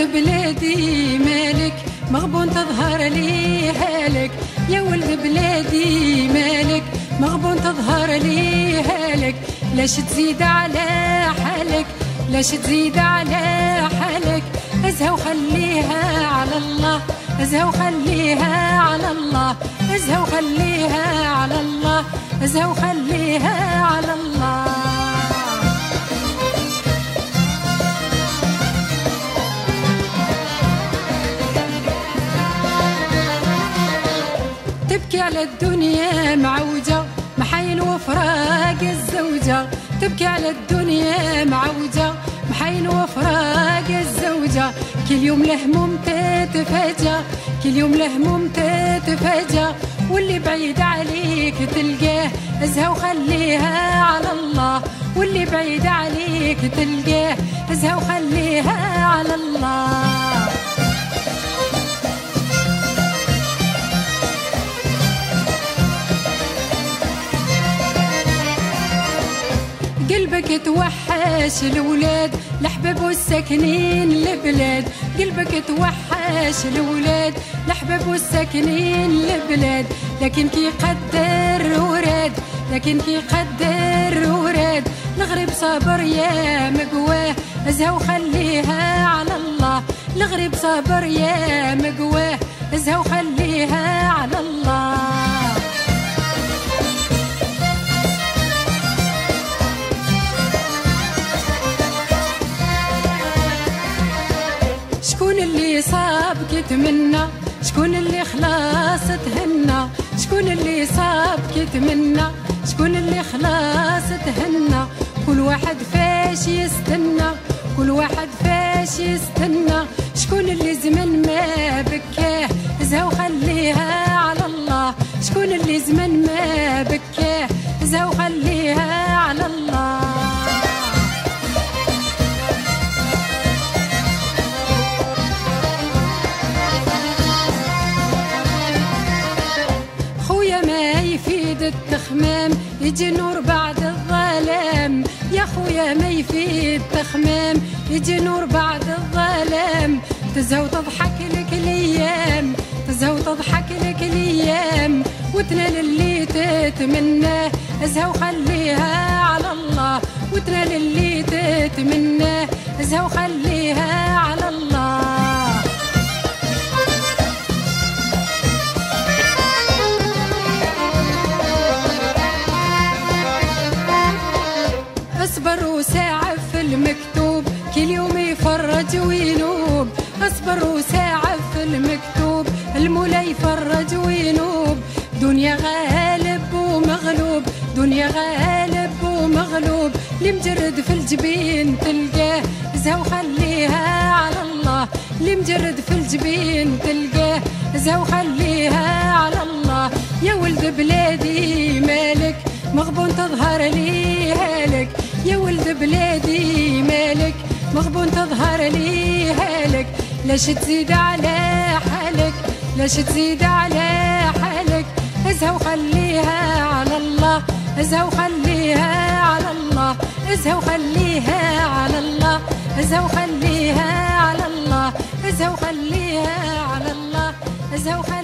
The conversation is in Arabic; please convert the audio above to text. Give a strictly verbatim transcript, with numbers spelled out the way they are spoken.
ولد بلادي مالك مغبون تظهر لي هالك، يا ولد بلادي مالك مغبون تظهر لي هالك، لاش تزيد على حالك لاش تزيد على حالك، ازها وخليها على الله ازها وخليها على الله ازها وخليها على الله ازها وخليها على الله. تبكي على الدنيا معوجة محايل وفراق الزوجة، تبكي على الدنيا معوجة محايل وفراق الزوجة، كل يوم لهموم تتفاجأ كل يوم لهموم تتفاجأ، واللي بعيد عليك تلقاه ازها وخليها على الله، واللي بعيد عليك تلقاه ازها وخليها على الله. قلبك توحش الولاد الحباب والساكنين البلاد، قلبك توحش الولاد الحباب والساكنين البلاد، لكن كي قدر وراد لكن كي قدر وراد، الغريب صابر يا مقواه ازها وخليها على الله، الغريب صابر يا مقواه ازها وخليها على الله. شكون اللي صابك يتمنى شكون اللي خلاص تهنى، شكون اللي صابك يتمنى شكون اللي خلاص تهنى، كل واحد فاش يستنى كل واحد فاش يستنى، شكون اللي زمن ما بكاه ازها وخليها على الله، شكون اللي زمن ما بكاه ازها وخليها على الله. يفيد التخمام يجي نور بعد الظلام، يا خويا ما يفيد التخمام يجي نور بعد الظلام، تزهى وتضحك لك الايام تزهى وتضحك لك الايام، وتنال اللي تتمناه ازهى وخليها على الله، وتنال اللي تتمناه ازهى وخليها على الله. اصبر وساعة في المكتوب كل يوم يفرج وينوب، اصبر وساعة في المكتوب المولى يفرج وينوب، دنيا غالب ومغلوب دنيا غالب ومغلوب، اللي مجرد في الجبين تلقاه ازها وخليها على الله، اللي مجرد في الجبين تلقاه ازها وخليها على الله. يا ولد بلادي مالك مغبون تظهر لي هالك، يا ولد بلادي مالك مغبون تظهر لي هالك، لاش تزيد على حالك لاش تزيد على حالك، ازها وخليها على الله ازها وخليها على الله ازها وخليها على الله ازها وخليها على الله ازها وخليها على الله ازها وخليها